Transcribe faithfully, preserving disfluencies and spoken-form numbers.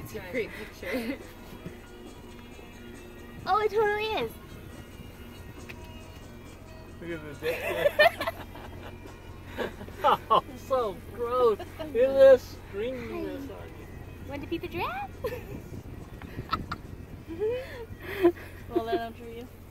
It's a great picture. Oh, it totally is. Look at this. Oh, so gross. Look at this stringiness on you. Want to be the giraffe? Hold that up for you.